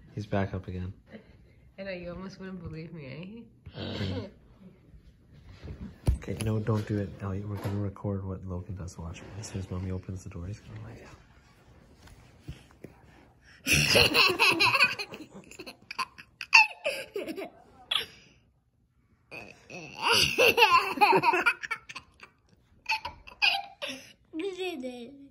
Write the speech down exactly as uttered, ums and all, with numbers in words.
He's back up again. I know, you almost wouldn't believe me, eh? Okay, no, don't do it, Elliot. We're gonna record what Logan does. Watch. As soon as Mommy opens the door, he's gonna lay down. Did it.